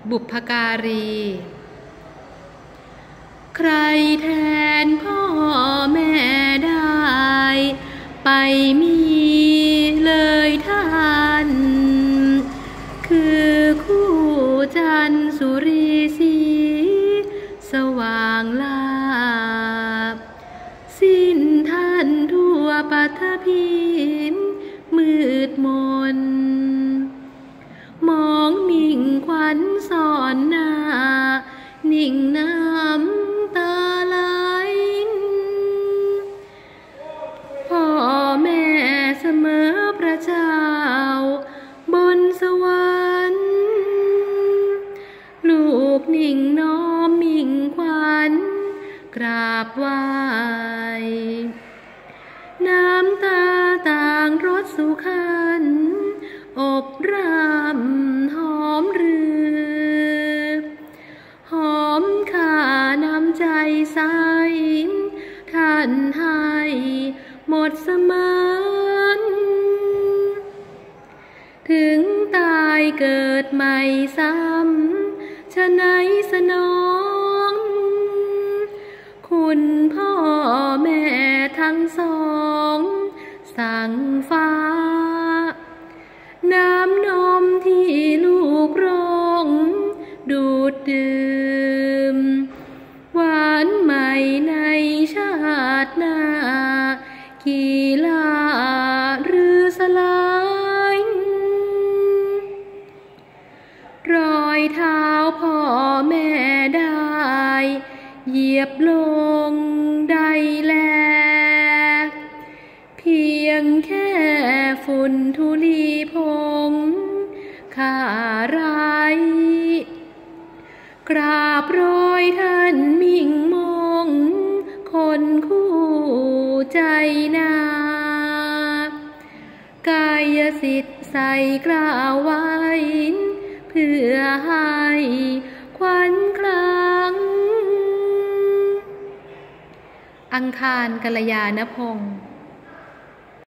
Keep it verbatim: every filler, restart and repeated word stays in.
บุพการีใครแทนพ่อแม่ได้ไปมีเลยท่านคือคู่จันทร์สุรีสีสว่างลาบสิ้นท่านทั่วปัทภีมืดมนมองมิ่งขวัญซ่อนหน้านิ่งน้ำตาไหลพ่อแม่เสมอพระเจ้าบนสวรรค์ลูกนิ่งน้อมมิ่งขวัญกราบไหว้น้ำตาต่างรดสุขันอบรำหอมรือหอมค่าน้ำใจใสท่านให้หมดเสมอถึงตายเกิดใหม่ซ้ำฉะไหนสนองคุณพ่อแม่ทั้งสองสั่งฟ้าน้ำนมที่ลูกร้องดูดดื่มหวานใหม่ในชาติหน้ากีฬาหรือสลายรอยเท้าพ่อแม่ได้เหยียบลงได้แลเพียงแค่ฝุ่นธุลีพงข้าไรกราบรอยท่านมิ่งมงคนคู่ใจนากายสิทธิ์ใส่กล้าวไว้เพื่อให้ขวัญคลังอังคารกัลยาณพงศ์